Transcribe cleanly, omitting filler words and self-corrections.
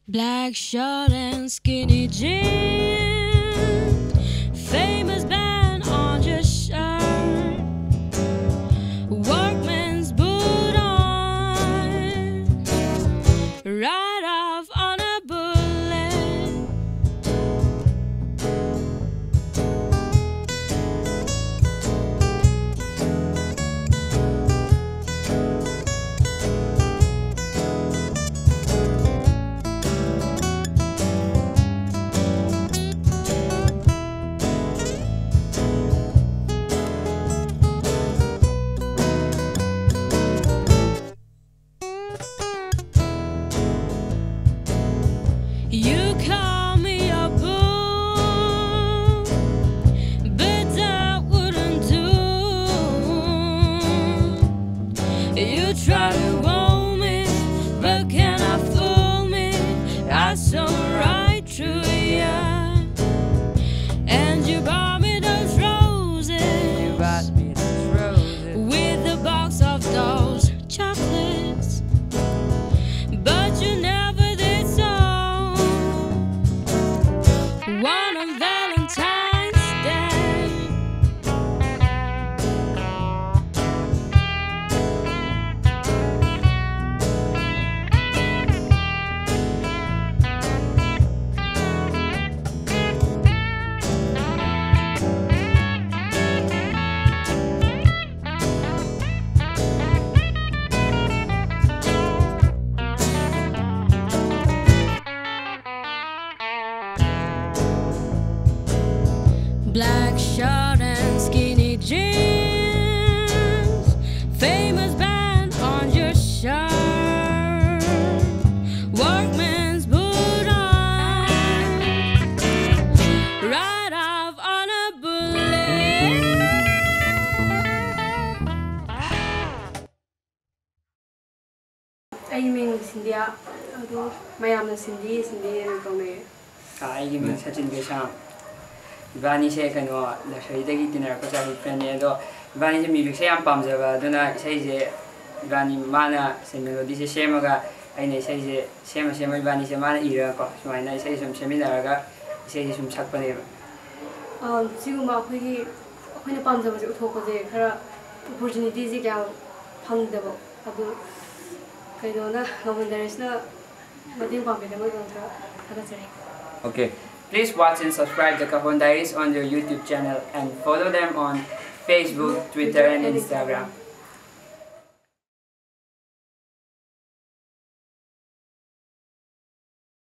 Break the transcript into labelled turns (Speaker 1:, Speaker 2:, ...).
Speaker 1: Black short and skinny jeans, famous band on your shirt, workman's boot on, ride off on a bullet. You call me a boo, but that wouldn't do. You try to own me, but cannot fool me. I saw right through you, and you bought me those roses, with a box of those chocolates, but you never did so. One on Valentine's Day. Black short and skinny jeans, famous band on your shirt, workman's boot on, ride off on a bullet.
Speaker 2: I'm Cynthia. My name is Cindy. Cindy and Kome.
Speaker 3: I'm Sachin Gesham. Ivani say kano na shahidagi dinner ko sa friend do Ivani se music say am pamjaba duna say je Ivani mana se melody se semaga aine say je sema Ivani se mana ira ko sumaina say sum seminaraga say sum sakpane
Speaker 2: siguma khoi khoina pamjaba je uthoko je khara opportunity je kya phangdabo adu kaidona gamundaresna mading pambe mo gontra thagachare.
Speaker 3: Okay. Please watch and subscribe the Kahon Diaries on their YouTube channel and follow them on Facebook, Twitter, and Instagram.